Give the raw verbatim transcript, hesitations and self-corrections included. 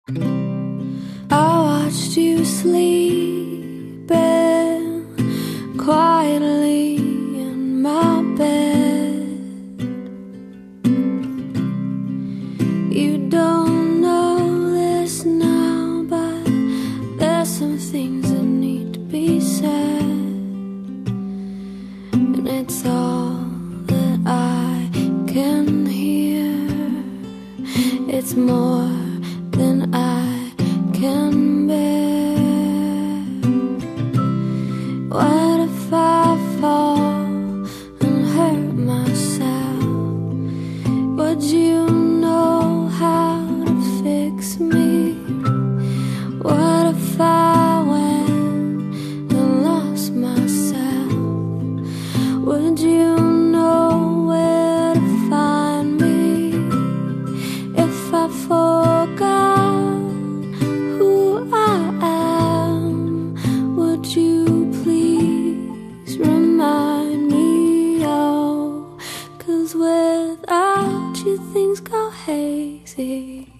I watched you sleeping quietly in my bed. You don't know this now, but there's some things that need to be said, and it's all that I can hear. It's more than I can bear. What if I fall and hurt myself? Would you know how to fix me? What if I went and lost myself? Would you know where to find me? If I forgot who I am, would you please remind me? Oh, 'cause without you things go hazy.